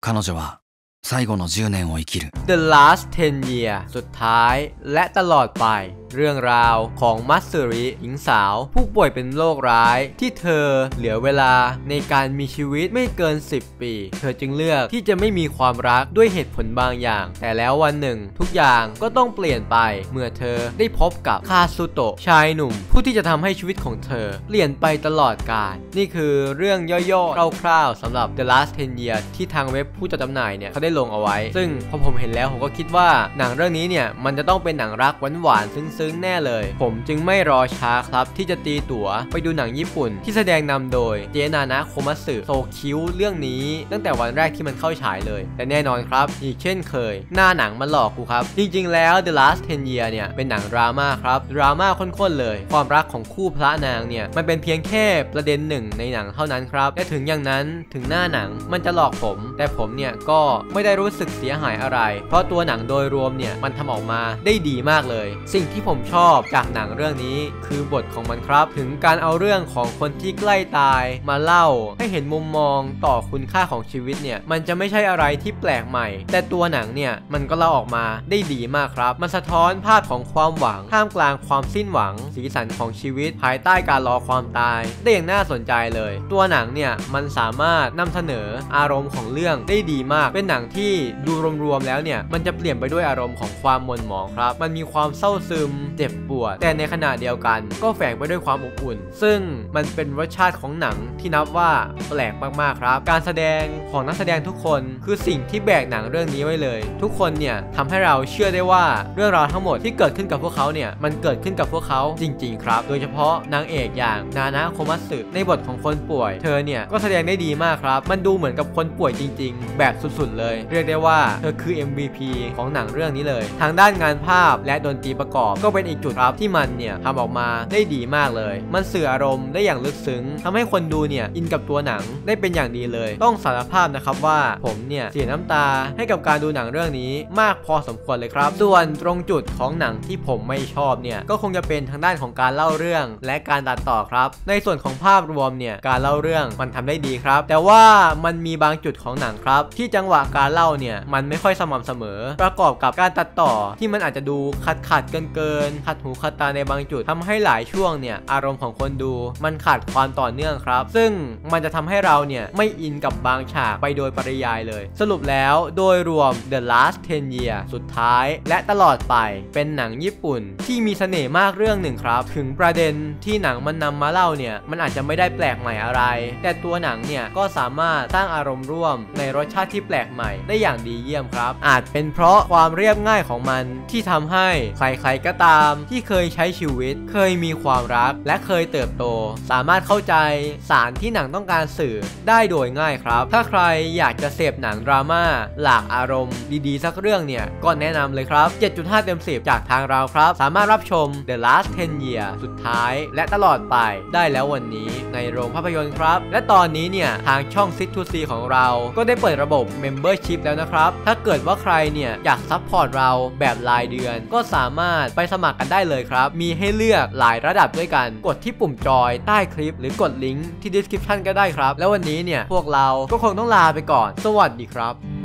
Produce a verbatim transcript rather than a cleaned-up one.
彼女は最後のじゅうねんを生きる The Last เท็น Year สุดท้ายและตลอดไปเรื่องราวของมัตสึริหญิงสาวผู้ป่วยเป็นโรคร้ายที่เธอเหลือเวลาในการมีชีวิตไม่เกินสิบปีเธอจึงเลือกที่จะไม่มีความรักด้วยเหตุผลบางอย่างแต่แล้ววันหนึ่งทุกอย่างก็ต้องเปลี่ยนไปเมื่อเธอได้พบกับคาซุโตะชายหนุ่มผู้ที่จะทำให้ชีวิตของเธอเปลี่ยนไปตลอดกาลนี่คือเรื่องย่อๆคร่าวๆสำหรับ The Last เท็น Year ที่ทางเว็บผู้จัดจำหน่ายเนี่ยเขาได้ลงเอาไว้ซึ่งพอผมเห็นแล้วผมก็คิดว่าหนังเรื่องนี้เนี่ยมันจะต้องเป็นหนังรักหวานๆซึ้งๆแน่เลยผมจึงไม่รอช้าครับที่จะตีตั๋วไปดูหนังญี่ปุ่นที่แสดงนำโดยเจนานะโคมัตสึโซคิวเรื่องนี้ตั้งแต่วันแรกที่มันเข้าฉายเลยแต่แน่นอนครับอีกเช่นเคยหน้าหนังมันหลอกกูครับจริงๆแล้ว The Last เท็น Year เนี่ยเป็นหนังดราม่าครับดราม่าข้นๆเลยความรักของคู่พระนางเนี่ยมันเป็นเพียงแค่ประเด็นหนึ่งในหนังเท่านั้นครับและถึงอย่างนั้นถึงหน้าหนังมันจะหลอกผมแต่ผมเนี่ยก็ไม่ได้รู้สึกเสียหายอะไรเพราะตัวหนังโดยรวมเนี่ยมันทำออกมาได้ดีมากเลยสิ่งที่ผมชอบจากหนังเรื่องนี้คือบทของมันครับถึงการเอาเรื่องของคนที่ใกล้ตายมาเล่าให้เห็นมุมมองต่อคุณค่าของชีวิตเนี่ยมันจะไม่ใช่อะไรที่แปลกใหม่แต่ตัวหนังเนี่ยมันก็เล่าออกมาได้ดีมากครับมันสะท้อนภาพของความหวังท่ามกลางความสิ้นหวังสีสันของชีวิตภายใต้การรอความตายได้อย่างน่าสนใจเลยตัวหนังเนี่ยมันสามารถนำเสนออารมณ์ของเรื่องได้ดีมากเป็นหนังที่ดูรวมๆแล้วเนี่ยมันจะเปลี่ยนไปด้วยอารมณ์ของความหม่นหมองครับมันมีความเศร้าซึมเจ็บปวดแต่ในขณะเดียวกันก็แฝงไปด้วยความอบอุ่นซึ่งมันเป็นรสชาติของหนังที่นับว่าแปลกมากๆครับการแสดงของนักแสดงทุกคนคือสิ่งที่แบกหนังเรื่องนี้ไว้เลยทุกคนเนี่ยทำให้เราเชื่อได้ว่าเรื่องราวทั้งหมดที่เกิดขึ้นกับพวกเขาเนี่ยมันเกิดขึ้นกับพวกเขาจริงๆครับโดยเฉพาะนางเอกอย่างนานะโคมัตสึในบทของคนป่วยเธอเนี่ยก็แสดงได้ดีมากครับมันดูเหมือนกับคนป่วยจริงๆแบบสุดๆเลยเรียกได้ว่าเธอคือ เอ็ม วี พี ของหนังเรื่องนี้เลยทางด้านงานภาพและดนตรีประกอบก็เป็นอีกจุดครับที่มันเนี่ยทำออกมาได้ดีมากเลยมันสื่ออารมณ์ได้อย่างลึกซึ้งทำให้คนดูเนี่ยอินกับตัวหนังได้เป็นอย่างดีเลยต้องสารภาพนะครับว่าผมเนี่ยเสียน้ำตาให้กับการดูหนังเรื่องนี้มากพอสมควรเลยครับส่วนตรงจุดของหนังที่ผมไม่ชอบเนี่ยก็คงจะเป็นทางด้านของการเล่าเรื่องและการตัดต่อครับในส่วนของภาพรวมเนี่ยการเล่าเรื่องมันทำได้ดีครับแต่ว่ามันมีบางจุดของหนังครับที่จังหวะการเล่าเนี่ยมันไม่ค่อยสม่ำเสมอประกอบกับการตัดต่อที่มันอาจจะดูขัดขัดเกินเกินขัดหูขัดตาในบางจุดทำให้หลายช่วงเนี่ยอารมณ์ของคนดูมันขาดความต่อเนื่องครับซึ่งมันจะทำให้เราเนี่ยไม่อินกับบางฉากไปโดยปริยายเลยสรุปแล้วโดยรวม The Last เท็น Year สุดท้ายและตลอดไปเป็นหนังญี่ปุ่นที่มีเสน่ห์มากเรื่องหนึ่งครับถึงประเด็นที่หนังมันนำมาเล่าเนี่ยมันอาจจะไม่ได้แปลกใหม่อะไรแต่ตัวหนังเนี่ยก็สามารถสร้างอารมณ์ร่วมในรสชาติที่แปลกใหม่ได้อย่างดีเยี่ยมครับอาจเป็นเพราะความเรียบง่ายของมันที่ทำให้ใครๆก็ตามที่เคยใช้ชีวิตเคยมีความรักและเคยเติบโตสามารถเข้าใจสารที่หนังต้องการสื่อได้โดยง่ายครับถ้าใครอยากจะเสพหนังดราม่าหลากอารมณ์ดีๆสักเรื่องเนี่ยก็แนะนำเลยครับ เจ็ดจุดห้า เต็มสิบจากทางเราครับสามารถรับชม The Last เท็น Year สุดท้ายและตลอดไปได้แล้ววันนี้ในโรงภาพยนตร์ครับและตอนนี้เนี่ยทางช่อง ซิก ทู ซี ของเราก็ได้เปิดระบบ Membership แล้วนะครับถ้าเกิดว่าใครเนี่ยอยากซัพพอร์ตเราแบบรายเดือนก็สามารถไปสมัครกันได้เลยครับมีให้เลือกหลายระดับด้วยกันกดที่ปุ่มจอยใต้คลิปหรือกดลิงก์ที่ Description ก็ได้ครับแล้ววันนี้เนี่ยพวกเราก็คงต้องลาไปก่อนสวัสดีครับ